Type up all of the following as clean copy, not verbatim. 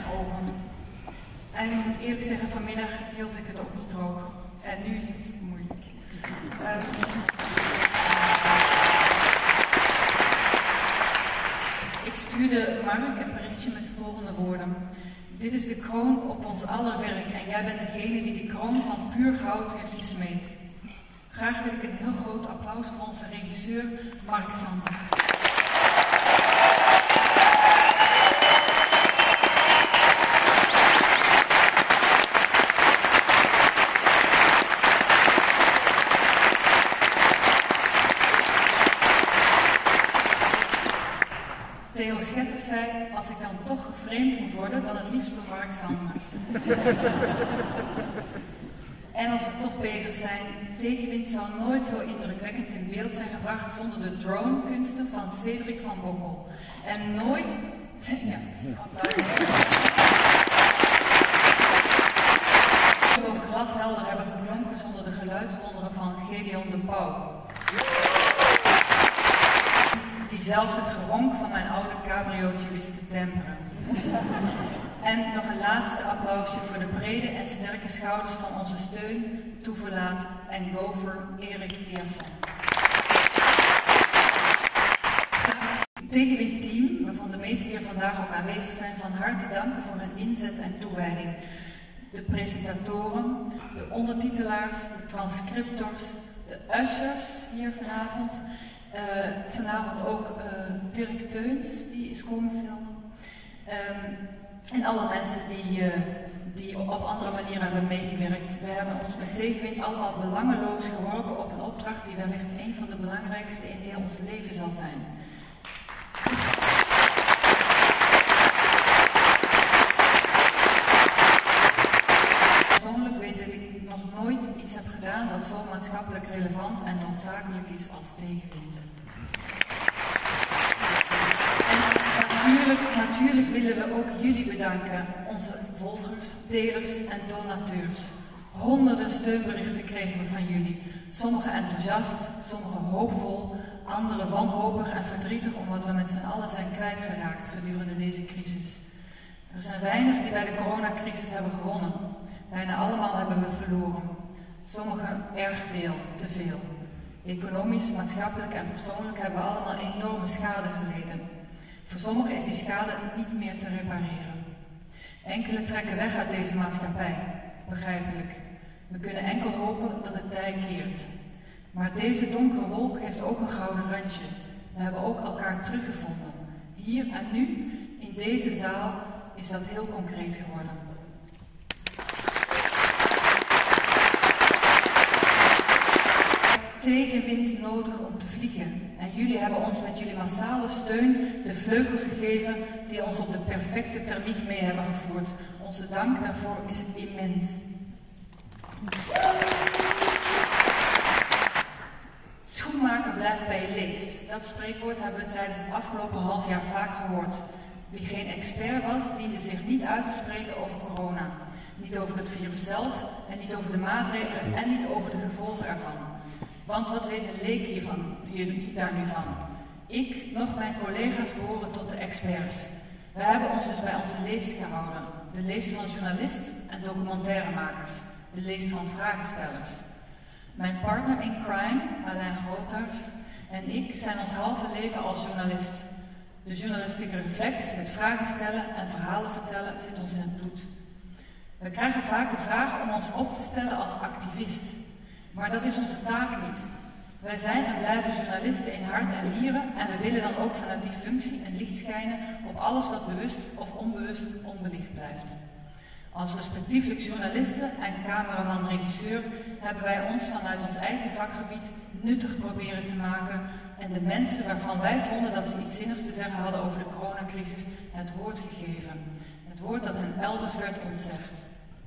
ogen. En ik moet eerlijk zeggen, vanmiddag hield ik het ook niet droog. En nu is het moeilijk. Ik stuurde Mark een berichtje met de volgende woorden. Dit is de kroon op ons aller werk en jij bent degene die die kroon van puur goud heeft gesmeed. Graag wil ik een heel groot applaus voor onze regisseur Mark Sander. Theo Schetter zei, als ik dan toch geframed moet worden, dan het liefst door Mark Sanders. En als we toch bezig zijn, Tegenwind zou nooit zo indrukwekkend in beeld zijn gebracht zonder de dronekunsten van Cedric van Bokkel. En nooit... ja, zo glashelder hebben geklonken zonder de geluidswonderen van Gedeon de Pauw. Die zelfs het geronk van mijn oude cabriootje wist te temperen. En nog een laatste applausje voor de brede en sterke schouders van onze steun, toeverlaat en gopher Erik Diasson. Tegenwind team, waarvan de meesten hier vandaag ook aanwezig zijn, van harte danken voor hun inzet en toewijding. De presentatoren, de ondertitelaars, de transcriptors, de ushers hier vanavond. Vanavond ook Dirk Teuns, die is komen filmen. En alle mensen die op andere manieren hebben meegewerkt. We hebben ons met Tegenwind allemaal belangeloos geworpen op een opdracht die wellicht een van de belangrijkste in heel ons leven zal zijn. Persoonlijk weet dat ik nog nooit iets heb gedaan wat zo maatschappelijk relevant en noodzakelijk is als Tegenwind. Natuurlijk willen we ook jullie bedanken, onze volgers, delers en donateurs. Honderden steunberichten kregen we van jullie. Sommige enthousiast, sommige hoopvol, andere wanhopig en verdrietig omdat we met z'n allen zijn kwijtgeraakt gedurende deze crisis. Er zijn weinig die bij de coronacrisis hebben gewonnen. Bijna allemaal hebben we verloren. Sommigen erg veel, te veel. Economisch, maatschappelijk en persoonlijk hebben we allemaal enorme schade geleden. Voor sommigen is die schade niet meer te repareren. Enkele trekken weg uit deze maatschappij, begrijpelijk. We kunnen enkel hopen dat het tij keert. Maar deze donkere wolk heeft ook een gouden randje. We hebben ook elkaar teruggevonden. Hier en nu, in deze zaal, is dat heel concreet geworden. Tegenwind nodig om te vliegen. En jullie hebben ons met jullie massale steun de vleugels gegeven die ons op de perfecte thermiek mee hebben gevoerd. Onze dank daarvoor is immens. Schoenmaker blijft bij je leest. Dat spreekwoord hebben we tijdens het afgelopen half jaar vaak gehoord. Wie geen expert was, diende zich niet uit te spreken over corona. Niet over het virus zelf en niet over de maatregelen en niet over de gevolgen ervan. Want wat weet een leek daar nu van? Ik, nog mijn collega's behoren tot de experts. We hebben ons dus bij onze leest gehouden. De leest van journalist en documentairemakers. De leest van vragenstellers. Mijn partner in crime, Alain Grootaars, en ik zijn ons halve leven als journalist. De journalistieke reflex, het vragen stellen en verhalen vertellen zit ons in het bloed. We krijgen vaak de vraag om ons op te stellen als activist. Maar dat is onze taak niet. Wij zijn en blijven journalisten in hart en nieren en we willen dan ook vanuit die functie een licht schijnen op alles wat bewust of onbewust onbelicht blijft. Als respectievelijk journalisten en cameraman-regisseur hebben wij ons vanuit ons eigen vakgebied nuttig proberen te maken en de mensen waarvan wij vonden dat ze iets zinnigs te zeggen hadden over de coronacrisis het woord gegeven. Het woord dat hen elders werd ontzegd.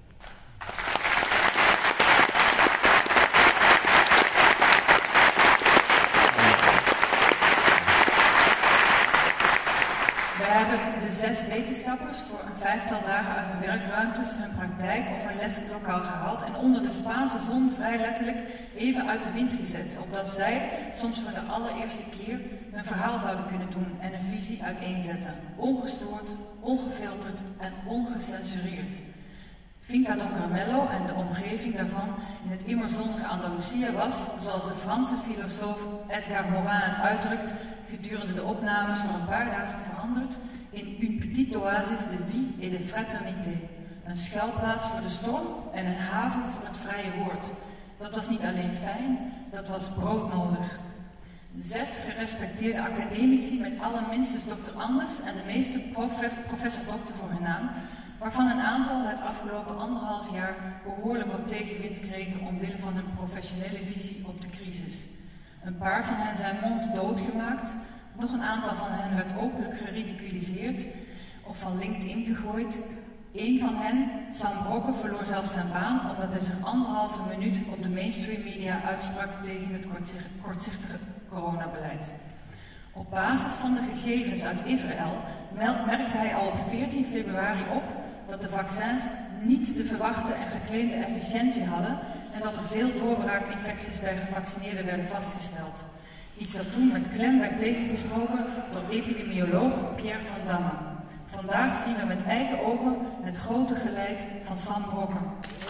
We hebben de 6 wetenschappers voor een 5-tal dagen uit hun werkruimtes, hun praktijk of hun leslokaal gehaald en onder de Spaanse zon vrij letterlijk even uit de wind gezet, opdat zij, soms voor de allereerste keer, hun verhaal zouden kunnen doen en een visie uiteenzetten, ongestoord, ongefilterd en ongecensureerd. Finca Don Carmelo en de omgeving daarvan in het immer zonnige Andalusia was, zoals de Franse filosoof Edgar Morin het uitdrukt, gedurende de opnames voor een paar dagen veranderd in une petite oasis de vie et de fraternité. Een schuilplaats voor de storm en een haven voor het vrije woord. Dat was niet alleen fijn, dat was broodnodig. 6 gerespecteerde academici met alle minstens Dr. Anders en de meeste professor dokter voor hun naam, waarvan een aantal het afgelopen 1,5 jaar behoorlijk wat tegenwind kregen omwille van hun professionele visie op de crisis. Een paar van hen zijn monddood gemaakt, nog een aantal van hen werd openlijk geridiculiseerd of van LinkedIn gegooid. Een van hen, Sam Brokke, verloor zelfs zijn baan omdat hij zich 1,5 minuut op de mainstream media uitsprak tegen het kortzichtige coronabeleid. Op basis van de gegevens uit Israël merkte hij al op 14 februari op dat de vaccins niet de verwachte en geclaimde efficiëntie hadden en dat er veel doorbraakinfecties bij gevaccineerden werden vastgesteld. Iets dat toen met klem werd tegengesproken door epidemioloog Pierre van Damme. Vandaag zien we met eigen ogen het grote gelijk van Sam Brokke.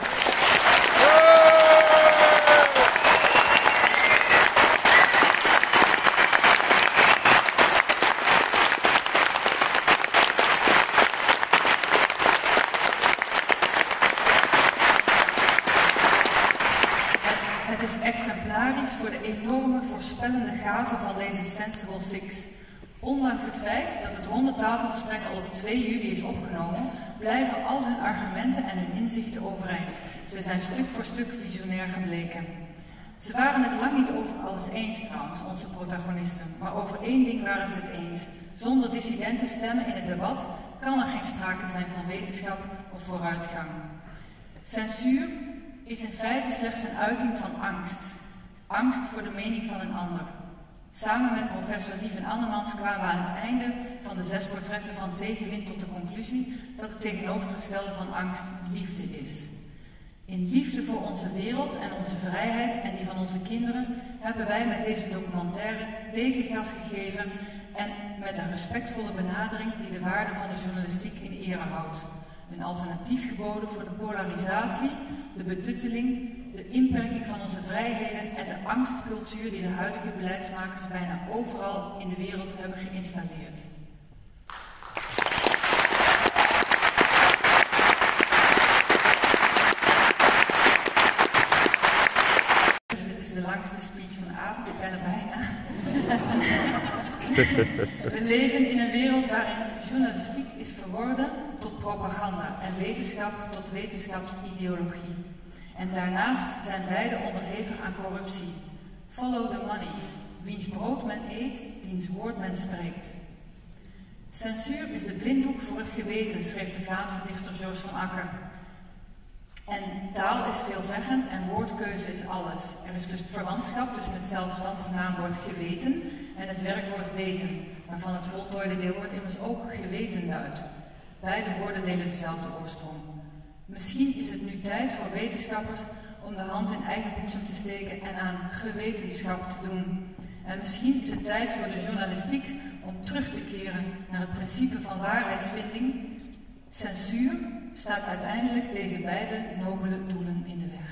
Het is exemplarisch voor de enorme voorspellende gave van deze Sensible Six. Ondanks het feit dat het rondetafelgesprek al op 2 juli is opgenomen, blijven al hun argumenten en hun inzichten overeind. Ze zijn stuk voor stuk visionair gebleken. Ze waren het lang niet over alles eens trouwens, onze protagonisten, maar over één ding waren ze het eens. Zonder dissidente stemmen in het debat kan er geen sprake zijn van wetenschap of vooruitgang. Censuur is in feite slechts een uiting van angst. Angst voor de mening van een ander. Samen met professor Lieven Annemans kwamen we aan het einde van de 6 portretten van Tegenwind tot de conclusie dat het tegenovergestelde van angst liefde is. In liefde voor onze wereld en onze vrijheid en die van onze kinderen hebben wij met deze documentaire tegengas gegeven en met een respectvolle benadering die de waarde van de journalistiek in ere houdt. Een alternatief geboden voor de polarisatie, de betutteling, de inperking van onze vrijheden en de angstcultuur die de huidige beleidsmakers bijna overal in de wereld hebben geïnstalleerd. Dus dit is de langste speech van de avond, ik ben er bijna. We leven in een wereld waarin journalistiek is verworden tot propaganda en wetenschap tot wetenschapsideologie. En daarnaast zijn beide onderhevig aan corruptie. Follow the money. Wiens brood men eet, diens woord men spreekt. Censuur is de blinddoek voor het geweten, schreef de Vlaamse dichter Georges van Akker. En taal is veelzeggend en woordkeuze is alles. Er is verwantschap tussen het zelfstandig naamwoord geweten en het werkwoord weten, waarvan het voltooide deelwoord immers ook geweten duidt. Beide woorden delen dezelfde oorsprong. Misschien is het nu tijd voor wetenschappers om de hand in eigen boezem te steken en aan gewetenschap te doen. En misschien is het tijd voor de journalistiek om terug te keren naar het principe van waarheidsvinding. Censuur staat uiteindelijk deze beide nobele doelen in de weg.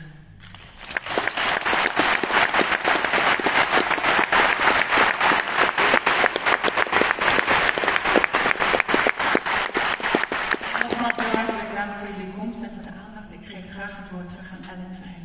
Nogmaals heel hartelijk dank voor jullie komst en voor de aandacht. Ik geef graag het woord terug aan Ellen Veilen.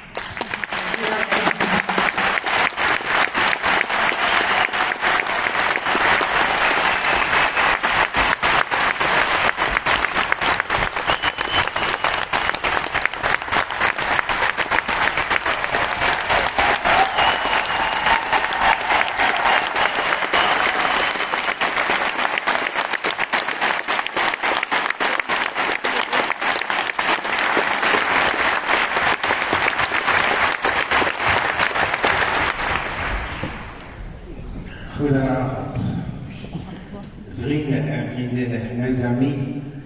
Goedenavond, vrienden en vriendinnen, mes amis.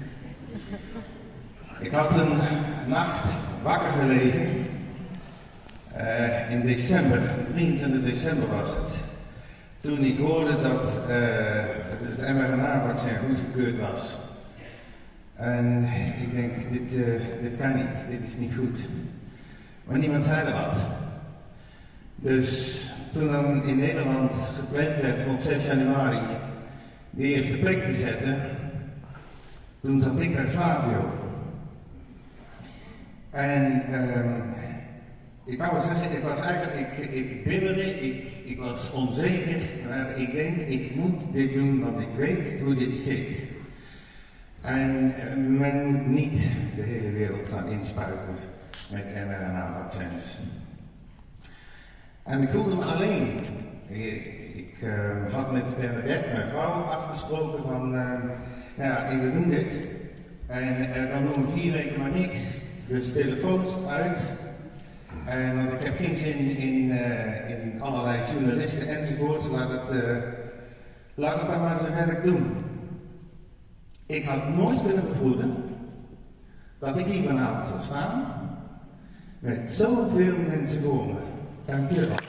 Ik had een nacht wakker gelegen, in december, 23 december was het, toen ik hoorde dat het mRNA-vaccin goedgekeurd was. En ik denk, dit kan niet, dit is niet goed. Maar niemand zei er wat. Dus toen dan in Nederland gepland werd om op 6 januari de eerste prik te zetten, toen zat ik bij Flavio. En ik wou zeggen, ik was eigenlijk, ik bibberde, ik was onzeker, maar ik denk, ik moet dit doen, want ik weet hoe dit zit. En men moet niet de hele wereld gaan inspuiten met mRNA-vaccins. En ik voelde me alleen. Ik had met Bernadette, mijn vrouw, afgesproken van, ja, we doen dit. En dan doen we 4 weken maar niks. Dus telefoons uit. Want ik heb geen zin in allerlei journalisten enzovoorts. Laat het dan maar zijn werk doen. Ik had nooit kunnen bevroeden dat ik hier vanavond zou staan met zoveel mensen voor me. Dank u wel.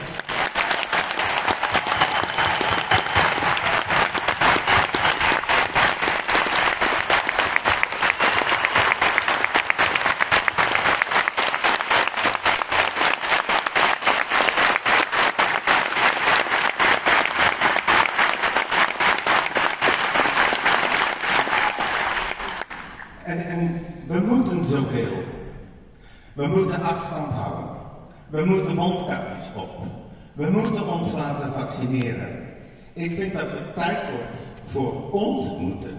En we moeten zoveel. We moeten afstand houden. We moeten mondkapjes op. We moeten ons laten vaccineren. Ik vind dat het tijd wordt voor ons moeten.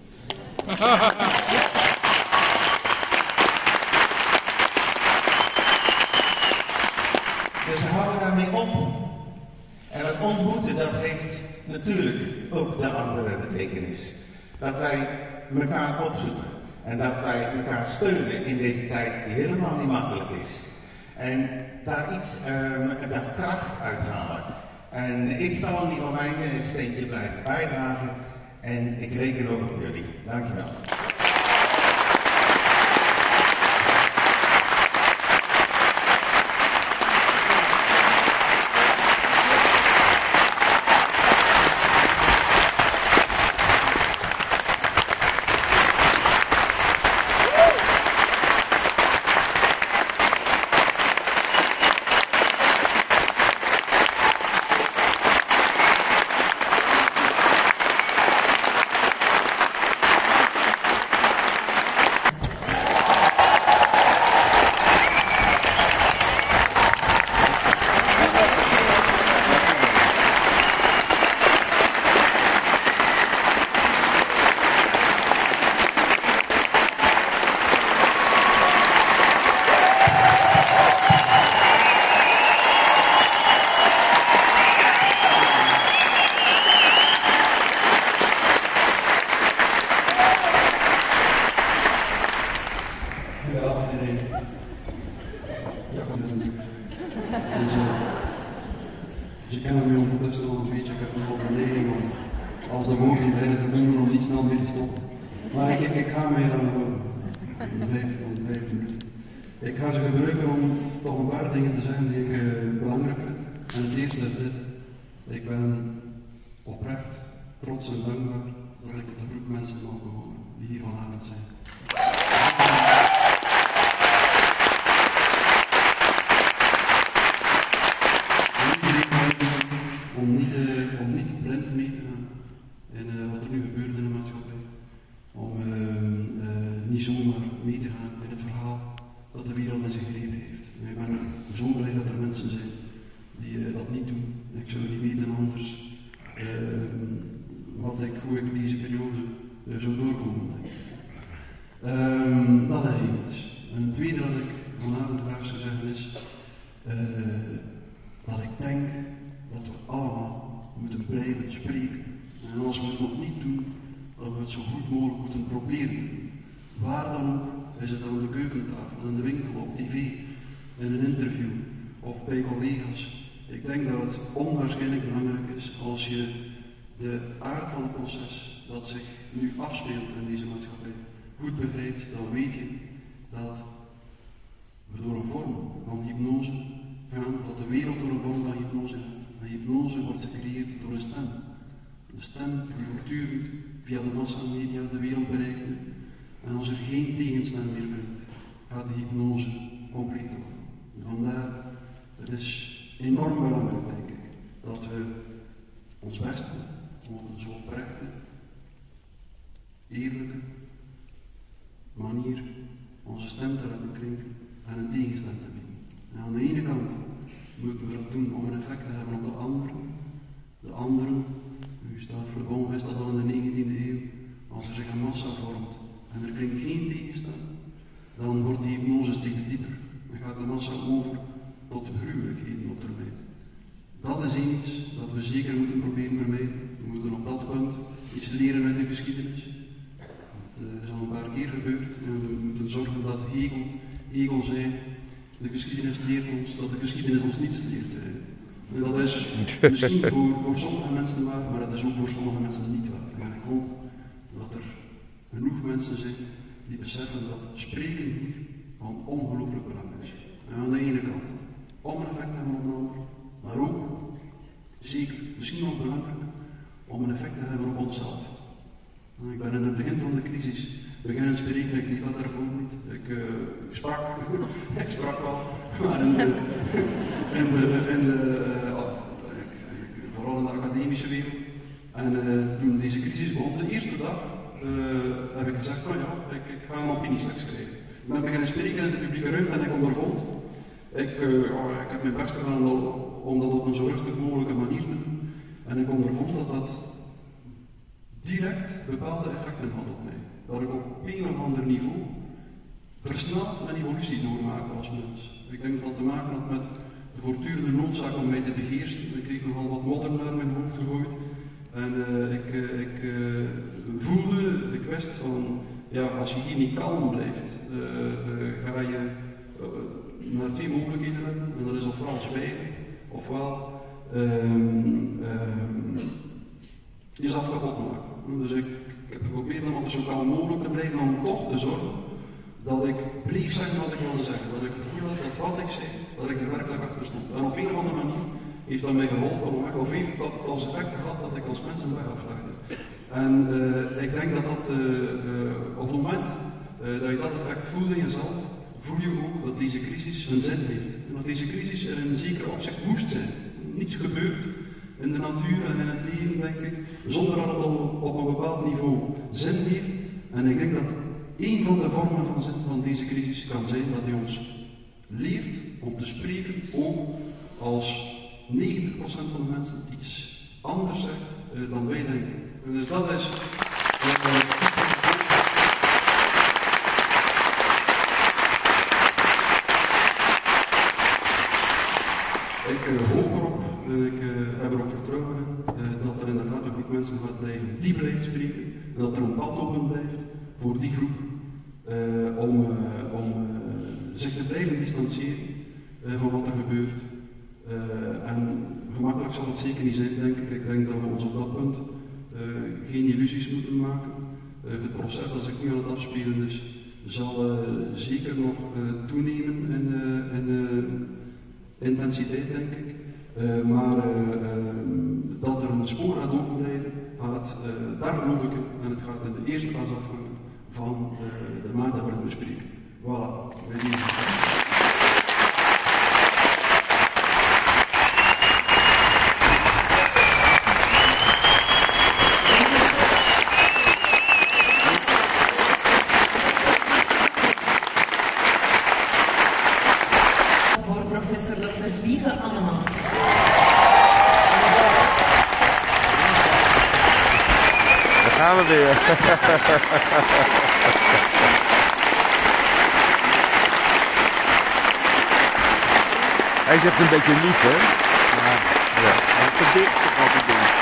Dus we houden daarmee op. En het ontmoeten, dat heeft natuurlijk ook de andere betekenis. Dat wij elkaar opzoeken. En dat wij elkaar steunen in deze tijd die helemaal niet makkelijk is. En daar daar kracht uithalen. En ik zal niet van mijn steentje blijven bijdragen. En ik reken ook op jullie. Dankjewel. Ze kennen mij ondertussen al een beetje, ik heb nog een neiging om, als de mogelijk bijna te doen, om niet snel mee te stoppen. Maar ik ga mij dan gewoon, 5 minuten. Ik ga ze gebruiken om toch een paar dingen te zeggen die ik belangrijk vind. En het eerste is dit. Ik ben oprecht trots en dankbaar dat ik de groep mensen mag behoren die hier vanavond zijn. Om niet blind mee te gaan in wat er nu gebeurt in de maatschappij. Om niet zomaar mee te gaan in het verhaal dat de wereld in zijn greep heeft. Ik ben zo blij dat er mensen zijn die dat niet doen. Ik zou niet weten anders hoe ik deze periode zou doorkomen. Dat is één iets. En het tweede dat ik vanavond graag zou zeggen is dat ik denk dat we allemaal moeten blijven spreken. En als we het nog niet doen, dat we het zo goed mogelijk moeten proberen te doen. Waar dan ook, is het aan de keukentafel, in de winkel, op tv, in een interview of bij collega's. Ik denk dat het onwaarschijnlijk belangrijk is als je de aard van het proces dat zich nu afspeelt in deze maatschappij goed begrijpt, dan weet je dat we door een vorm van hypnose gaan, dat de wereld door een vorm van hypnose gaat. En hypnose wordt gecreëerd door een stem. Een stem die voortdurend via de massamedia de wereld bereikte. En als er geen tegenstem meer brengt, gaat de hypnose compleet worden. En vandaar, het is enorm belangrijk, denk ik, dat we ons best doen om op een zo oprechte, eerlijke manier onze stem te laten klinken en een tegenstem te bieden. En aan de ene kant moeten we dat doen om een effect te hebben op de anderen. De anderen, Gustave Le Bon wist dat al in de 19e eeuw, als er zich een massa vormt en er klinkt geen tegenstem, dan wordt die hypnose steeds dieper. Dan gaat de massa over tot gruwelijkheden op termijn. Dat is iets dat we zeker moeten proberen vermijden. We moeten op dat punt iets leren uit de geschiedenis. Het is al een paar keer gebeurd en we moeten zorgen dat Hegel zei, de geschiedenis leert ons dat de geschiedenis ons niets leert. En dat is misschien voor sommige mensen waar, maar dat is ook voor sommige mensen niet waar. En ik hoop dat er genoeg mensen zijn die beseffen dat spreken hier van ongelooflijk belang is. En aan de ene kant om een effect te hebben op een ander, maar ook, zeker, misschien wel belangrijk, om een effect te hebben op onszelf. Ik ben in het begin van de crisis beginnen spreken, ik deed dat daarvoor niet. Ik sprak wel, maar vooral in de academische wereld. En toen deze crisis begon, de eerste dag, heb ik gezegd van ja, ik ga een opiniestuk schrijven. Ik ben beginnen spreken in de publieke ruimte en ik ondervond. Ik heb mijn best gedaan om dat op een zo rustig mogelijke manier te doen. En ik ondervond dat dat direct bepaalde effecten had op mij. Dat ik op een of ander niveau versneld een evolutie doormaakte als mens. Ik denk dat dat te maken had met de voortdurende noodzaak om mij te beheersen. Ik kreeg nogal wat modder naar mijn hoofd gegooid. En ik voelde, ik wist van, ja, als je hier niet kalm blijft, ga je naar twee mogelijkheden hebben. En dat is ofwel zwijgen, ofwel jezelf kapot maken. Dus ik heb geprobeerd om altijd zo kalm mogelijk te blijven, om toch te zorgen dat ik bleef zeggen wat ik wilde zeggen. Dat ik het gevoel had dat wat ik zei, dat ik er werkelijk achter stond. En op een of andere manier heeft dat mij geholpen, of heeft dat als effect gehad dat ik als mens een weg aflegde. En ik denk dat dat op het moment dat je dat effect voelt in jezelf, voel je ook dat deze crisis een zin heeft. En dat deze crisis er in zekere opzicht moest zijn. Niets gebeurt in de natuur en in het leven, denk ik, zonder dat het op een bepaald niveau zin heeft. En ik denk dat een van de vormen van zin van deze crisis kan zijn dat hij ons leert om te spreken, ook als 90% van de mensen iets anders zegt dan wij denken. En dus dat is... Ik hoop erop, ik heb erop vertrouwen dat er inderdaad een groep mensen gaat blijven die blijven spreken en dat er een pad open blijft voor die groep om zich te blijven distancieren van wat er gebeurt. En gemakkelijk zal het zeker niet zijn, denk ik. Ik denk dat we ons op dat punt geen illusies moeten maken. Het proces dat zich nu aan het afspelen is, zal zeker nog toenemen in intensiteit, denk ik. Maar dat er een spoor gaat open blijven, daar geloof ik in. En het gaat in de eerste plaats afhangen van de mate waarin we spreken. Voilà. Gaan we weer. Hij zegt een beetje lief, hè? Ja. Het is dicht wat ik doe.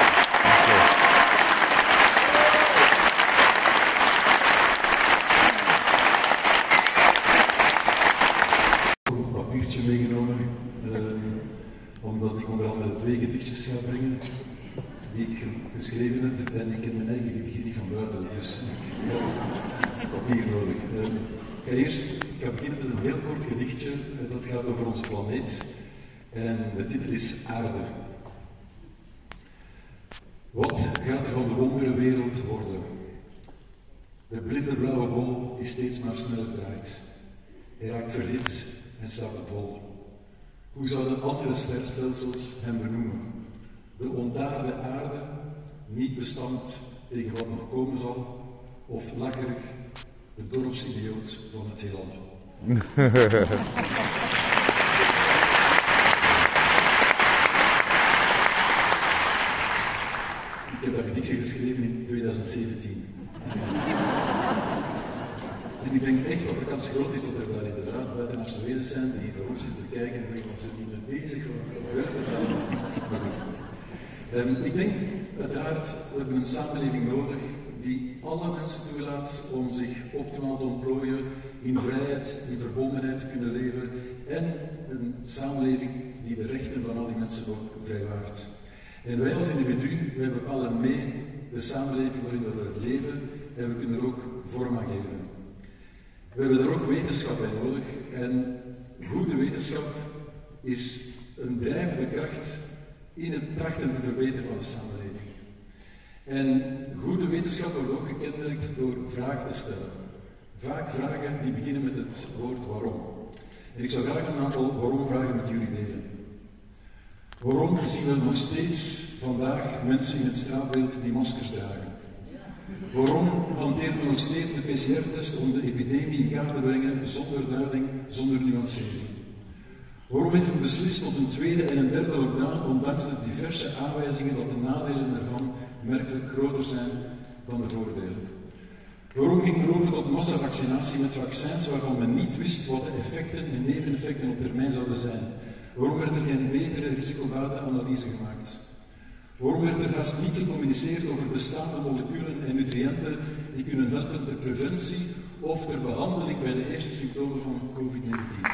Een papiertje meegenomen, omdat ik onder andere 2 gedichtjes ga brengen die ik geschreven heb en ik ken mijn eigen gedichtje niet van buiten, dus ik had papier nodig. Ik ga beginnen met een heel kort gedichtje dat gaat over onze planeet en de titel is Aarde. Wat gaat er van de wonderenwereld worden? De blinde blauwe bol die steeds maar sneller draait. Hij raakt verhit en staat op hol. Hoe zouden andere sterrenstelsels hem benoemen? De ontaarde aarde, niet bestand tegen wat nog komen zal, of lacherig, de dorpsidioot van het heelal. Ik heb dat gedichtje geschreven in 2017. En ik denk echt dat de kans groot is dat er daar inderdaad buitenaardse wezens zijn die naar ons zitten kijken en denken, wat zijn die mee bezig, wat gebeurt er daar? Maar goed. Ik denk uiteraard, we hebben een samenleving nodig die alle mensen toelaat om zich optimaal te ontplooien, in vrijheid, in verbondenheid te kunnen leven en een samenleving die de rechten van al die mensen ook vrijwaart. En wij als individu, wij bepalen mee de samenleving waarin we leven en we kunnen er ook vorm aan geven. We hebben daar ook wetenschap bij nodig en goede wetenschap is een drijvende kracht in het trachten te verbeteren van de samenleving. En goede wetenschap wordt ook gekenmerkt door vragen te stellen. Vaak vragen die beginnen met het woord waarom. En ik zou graag een aantal waarom-vragen met jullie delen. Waarom zien we nog steeds vandaag mensen in het straatbeeld die maskers dragen? Waarom hanteren we nog steeds de PCR-test om de epidemie in kaart te brengen zonder duiding, zonder nuancering? Waarom heeft men beslist tot een tweede en een derde lockdown, ondanks de diverse aanwijzingen dat de nadelen ervan merkelijk groter zijn dan de voordelen? Waarom ging men over tot massavaccinatie met vaccins waarvan men niet wist wat de effecten en neveneffecten op termijn zouden zijn? Waarom werd er geen betere risicobatenanalyse gemaakt? Waarom werd er haast niet gecommuniceerd over bestaande moleculen en nutriënten die kunnen helpen ter preventie of ter behandeling bij de eerste symptomen van COVID-19?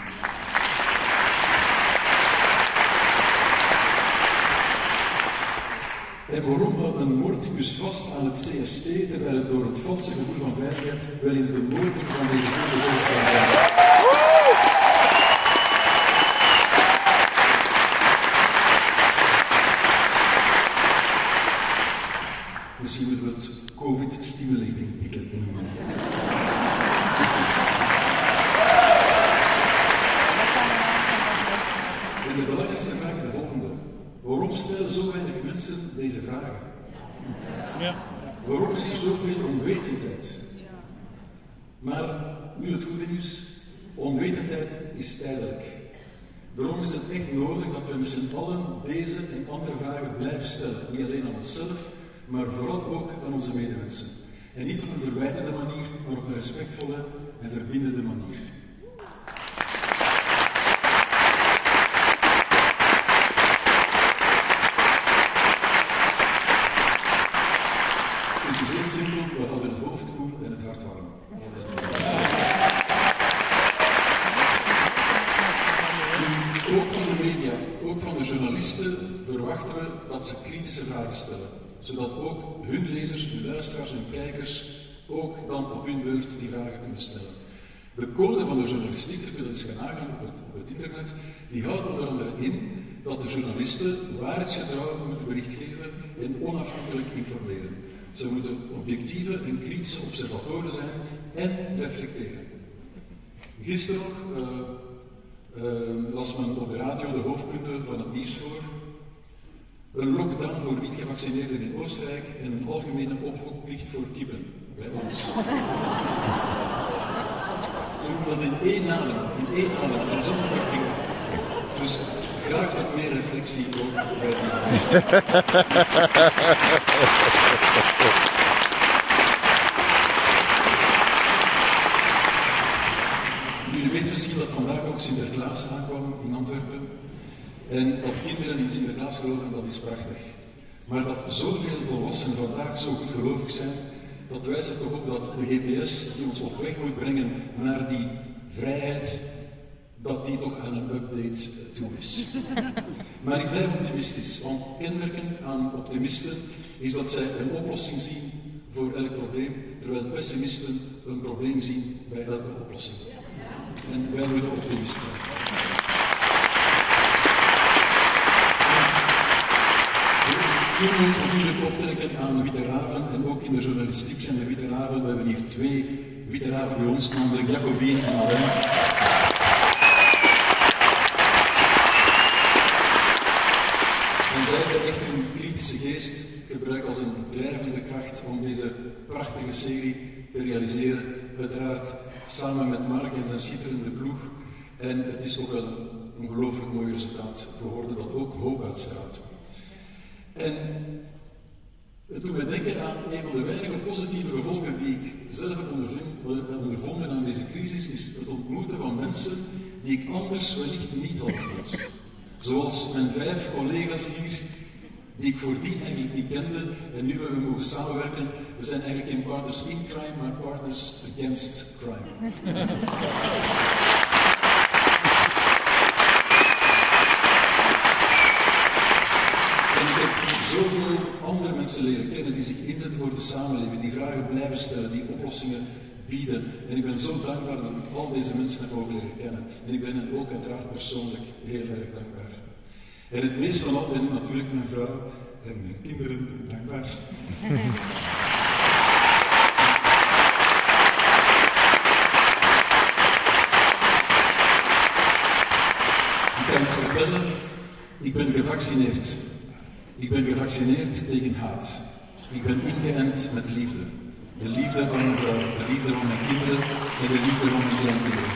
En waarom houdt men mordicus vast aan het CST, terwijl het door het valse gevoel van veiligheid wel eens de motor van deze grote wereld kan zijn? Misschien moeten we het COVID-stimulating ticket noemen. En de belangrijkste vraag is de volgende. Waarom stellen zo weinig mensen deze vragen? Ja. Waarom is er zoveel onwetendheid? Maar nu het goede nieuws. Onwetendheid is tijdelijk. Daarom is het echt nodig dat we met z'n allen deze en andere vragen blijven stellen. Niet alleen aan onszelf, maar vooral ook aan onze medemensen. En niet op een verwijtende manier, maar op een respectvolle en verbindende manier. Het is heel simpel, we houden het hoofd koel en het hart warm. Ook van de media, ook van de journalisten verwachten we dat ze kritische vragen stellen. Zodat ook hun lezers, hun luisteraars, hun kijkers ook dan op hun beurt die vragen kunnen stellen. De code van de journalistiek, je kunt het eens gaan nagaan op het internet, die houdt onder andere in dat de journalisten waarheidsgetrouw moeten bericht geven en onafhankelijk informeren. Ze moeten objectieve en kritische observatoren zijn en reflecteren. Gisteren nog las men op de radio de hoofdpunten van het nieuws voor. Een lockdown voor niet-gevaccineerden in Oostenrijk en een algemene ophokplicht voor kippen bij ons. Ze doen dat in één adem en zonder verpinken. Dus graag wat meer reflectie ook bij die Jullie weten misschien dat vandaag ook Sinterklaas aankwam in Antwerpen. En dat kinderen in Sinterklaas geloven, dat is prachtig. Maar dat zoveel volwassenen vandaag zo goed gelovig zijn, dat wijst er toch op dat de GPS die ons op weg moet brengen naar die vrijheid, dat die toch aan een update toe is. Maar ik blijf optimistisch, want kenmerkend aan optimisten is dat zij een oplossing zien voor elk probleem, terwijl pessimisten een probleem zien bij elke oplossing. En wij moeten optimisten zijn. kunnen ons natuurlijk optrekken aan witte raven en ook in de journalistiek zijn er witte raven. We hebben hier 2 witte raven bij ons, namelijk Jacobien en Alain. En zij hebben echt hun kritische geest gebruikt als een drijvende kracht om deze prachtige serie te realiseren. Uiteraard samen met Mark en zijn schitterende ploeg. En het is ook wel een ongelooflijk mooi resultaat geworden dat ook hoop uitstraalt. En het doet me denken aan een van de weinige positieve gevolgen die ik zelf heb ondervonden aan deze crisis, is het ontmoeten van mensen die ik anders wellicht niet had ontmoet. Zoals mijn 5 collega's hier, die ik voordien eigenlijk niet kende, en nu hebben we mogen samenwerken. We zijn eigenlijk geen partners in crime, maar partners against crime. En ik heb zoveel andere mensen leren kennen die zich inzetten voor de samenleving, die vragen blijven stellen, die oplossingen bieden. En ik ben zo dankbaar dat ik al deze mensen heb mogen leren kennen. En ik ben hen ook uiteraard persoonlijk heel erg dankbaar. En het meest van al ben ik natuurlijk mijn vrouw en mijn kinderen dankbaar. Ik kan het vertellen, ik ben gevaccineerd. Ik ben gevaccineerd tegen haat. Ik ben ingeënt met liefde. De liefde van mijn vrouw, de liefde van mijn kinderen en de liefde van mijn kleinkinderen.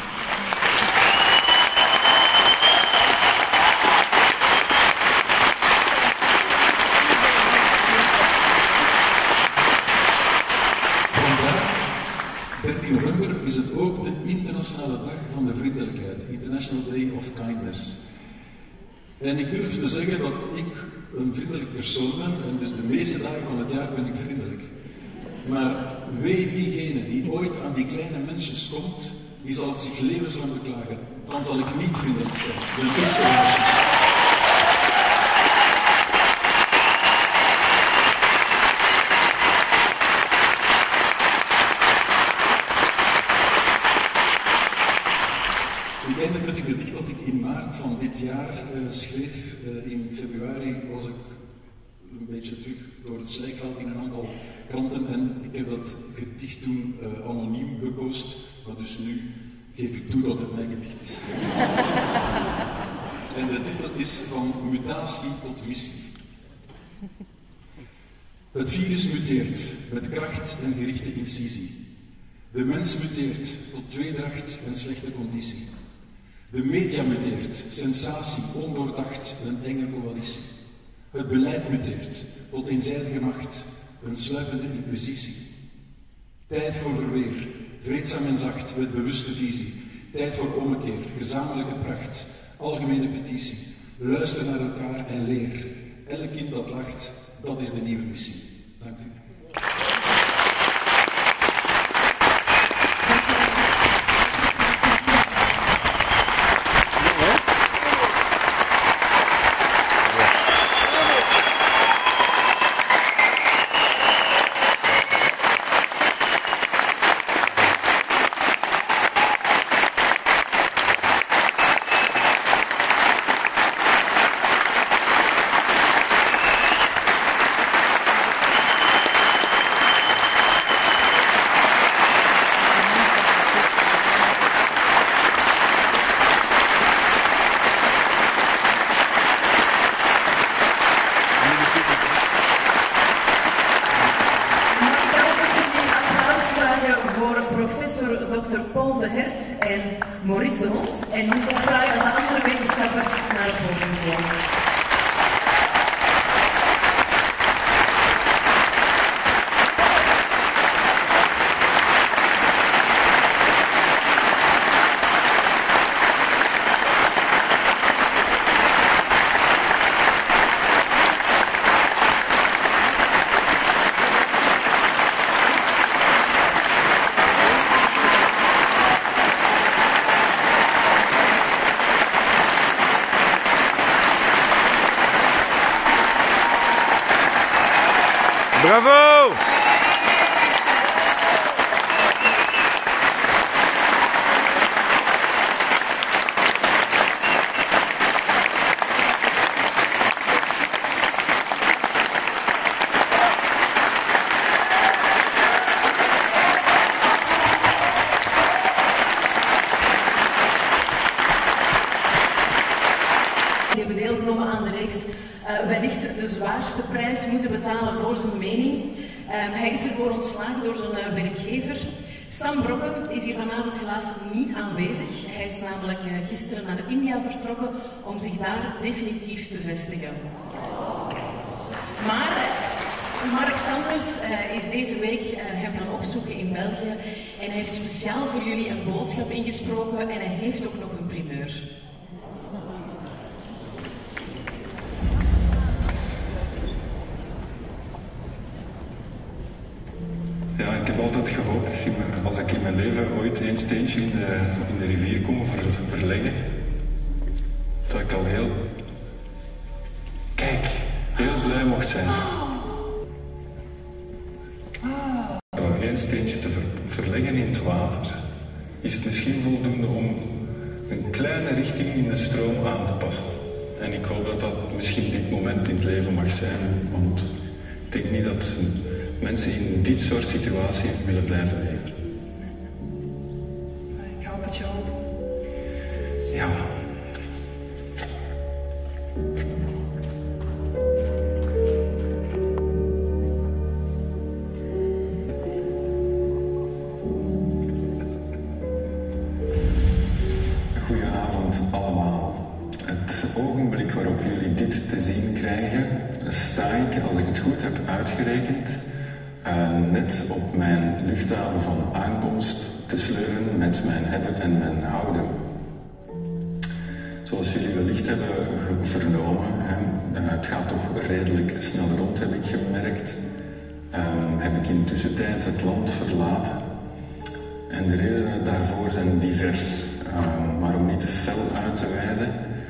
Vandaag, 13 november, is het ook de internationale dag van de vriendelijkheid, International Day of Kindness. En ik durf te zeggen dat ik een vriendelijk persoon ben, en dus de meeste dagen van het jaar ben ik vriendelijk. Maar wee diegene die ooit aan die kleine mensjes komt, die zal het zich levenslang beklagen. Dan zal ik niet vriendelijk zijn. De beste mensjes. Ik eindig met een gedicht dat ik in maart van dit jaar schreef. In februari was ik een beetje terug door het slijkveld in een aantal kranten en ik heb dat gedicht toen anoniem gepost, maar dus nu geef ik toe dat het mijn gedicht is. En de titel is Van mutatie tot missie. Het virus muteert met kracht en gerichte incisie. De mens muteert tot tweedracht en slechte conditie. De media muteert, sensatie, ondoordacht, een enge coalitie. Het beleid muteert tot eenzijdige macht, een sluipende inquisitie. Tijd voor verweer, vreedzaam en zacht, met bewuste visie. Tijd voor ommekeer, gezamenlijke pracht, algemene petitie. Luister naar elkaar en leer. Elk kind dat lacht, dat is de nieuwe missie. Dank u. Dr. Paul de Hert en Maurice de Hond. En nu kom ik vragen aan de andere wetenschappers naar het podium te komen. Bravo! wellicht de zwaarste prijs moeten betalen voor zijn mening. Hij is ervoor ontslagen door zijn werkgever. Sam Brokken is hier vanavond helaas niet aanwezig. Hij is namelijk gisteren naar India vertrokken om zich daar definitief te vestigen. Maar Mark Sanders is deze week hem gaan opzoeken in België en hij heeft speciaal voor jullie een boodschap ingesproken en hij heeft ook nog een primeur. Ja, ik heb altijd gehoopt, als ik in mijn leven ooit één steentje in de rivier kon verleggen, dat ik al heel blij mocht zijn. Eén steentje te verleggen in het water, is het misschien voldoende om een kleine richting in de stroom aan te passen. En ik hoop dat dat misschien dit moment in het leven mag zijn, want ik denk niet dat mensen in dit soort situaties willen blijven leven. Ik hoop het je ook. Ja. Goedenavond allemaal. Het ogenblik waarop jullie dit te zien krijgen, sta ik, als ik het goed heb uitgerekend, net op mijn luchthaven van aankomst te sleuren met mijn hebben en mijn houden. Zoals jullie wellicht hebben vernomen, het gaat toch redelijk snel rond, heb ik gemerkt. Heb ik in de tussentijd het land verlaten. En de redenen daarvoor zijn divers, maar om niet te fel uit te wijden.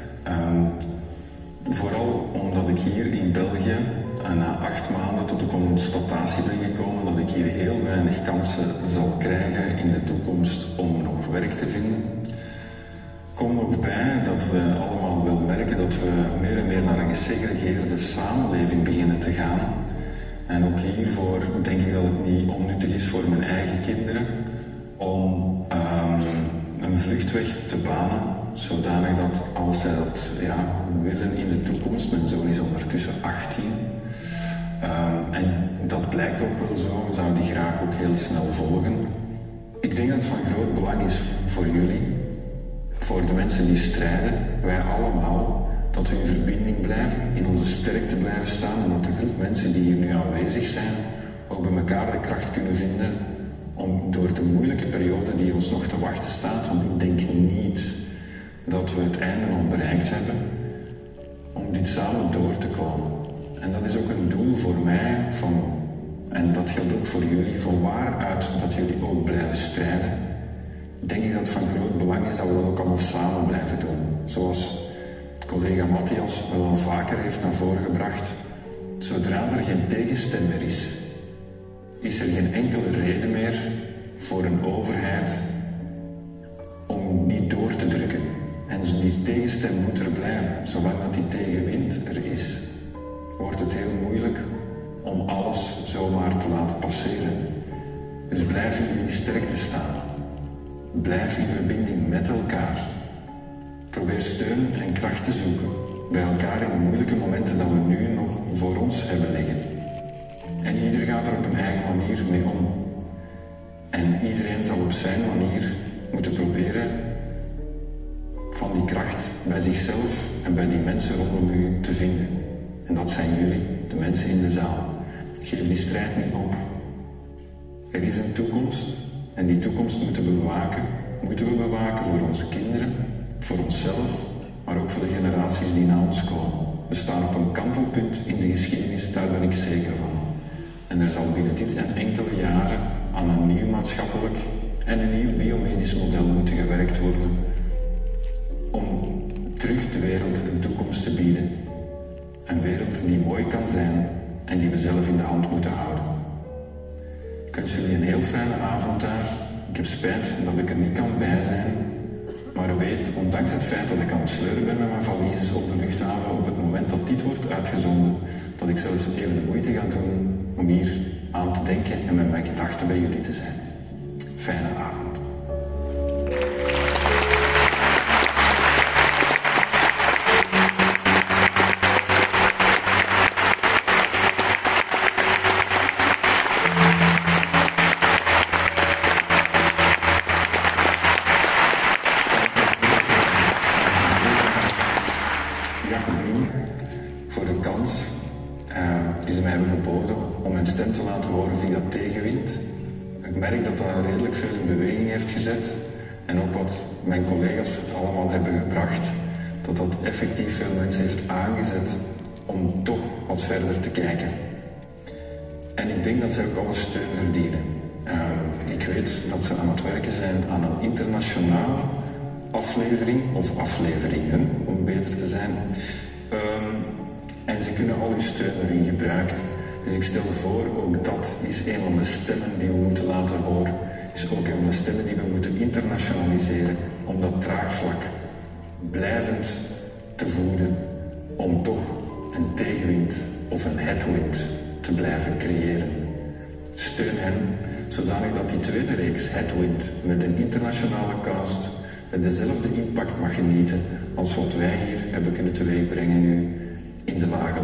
Vooral omdat ik hier in België na 8 maanden tot de constatatie ben gekomen dat ik hier heel weinig kansen zal krijgen in de toekomst om nog werk te vinden. Kom nog bij dat we allemaal wel merken dat we meer en meer naar een gesegregeerde samenleving beginnen te gaan. En ook hiervoor denk ik dat het niet onnuttig is voor mijn eigen kinderen om een vluchtweg te banen, zodanig dat als zij dat willen in de toekomst, mijn zoon is ondertussen 18, en dat blijkt ook wel zo, zou die graag ook heel snel volgen. Ik denk dat het van groot belang is voor jullie, voor de mensen die strijden, wij allemaal, dat we in verbinding blijven, in onze sterkte blijven staan en dat de groep mensen die hier nu aanwezig zijn, ook bij elkaar de kracht kunnen vinden om door de moeilijke periode die ons nog te wachten staat, want ik denk niet dat we het einde nog bereikt hebben, om dit samen door te komen. En dat is ook een doel voor mij, en dat geldt ook voor jullie, van waaruit dat jullie ook blijven strijden. Denk ik dat het van groot belang is dat we dat ook allemaal samen blijven doen. Zoals collega Matthias wel al vaker heeft naar voren gebracht, zodra er geen tegenstem meer is er geen enkele reden meer voor een overheid om niet door te drukken. En die tegenstem moet er blijven. Zolang dat die tegenwind er is, wordt het heel moeilijk om alles zomaar te laten passeren. Dus blijf in jullie sterkte staan. Blijf in verbinding met elkaar. Probeer steun en kracht te zoeken bij elkaar in de moeilijke momenten dat we nu nog voor ons hebben liggen. En ieder gaat er op een eigen manier mee om. En iedereen zal op zijn manier moeten proberen van die kracht bij zichzelf en bij die mensen rondom u te vinden. En dat zijn jullie, de mensen in de zaal. Geef die strijd niet op. Er is een toekomst en die toekomst moeten we bewaken voor onze kinderen, voor onszelf, maar ook voor de generaties die na ons komen. We staan op een kantelpunt in de geschiedenis, daar ben ik zeker van. En er zal binnen dit en enkele jaren aan een nieuw maatschappelijk en een nieuw biomedisch model moeten gewerkt worden om terug de wereld een toekomst te bieden. Een wereld die mooi kan zijn en die we zelf in de hand moeten houden. Ik wens jullie een heel fijne avond daar. Ik heb spijt dat ik er niet kan bij zijn, maar weet, ondanks het feit dat ik aan het sleuren ben met mijn valises op de luchthaven, op het moment dat dit wordt uitgezonden, dat ik zelfs even de moeite ga doen om hier aan te denken en met mijn gedachten bij jullie te zijn. Fijne avond. mijn stem te laten horen via tegenwind. Ik merk dat dat redelijk veel in beweging heeft gezet. En ook wat mijn collega's allemaal hebben gebracht, dat dat effectief veel mensen heeft aangezet om toch wat verder te kijken. En ik denk dat zij ook alle steun verdienen. Ik weet dat ze aan het werken zijn aan een internationale aflevering, of afleveringen, om beter te zijn. En ze kunnen al uw steun erin gebruiken. Dus ik stel voor, ook dat is een van de stemmen die we moeten laten horen. Is ook een van de stemmen die we moeten internationaliseren, om dat draagvlak blijvend te voeden, om toch een tegenwind of een headwind te blijven creëren. Steun hen, zodanig dat die tweede reeks Headwind met een internationale cast met dezelfde impact mag genieten als wat wij hier hebben kunnen teweegbrengen nu in de lage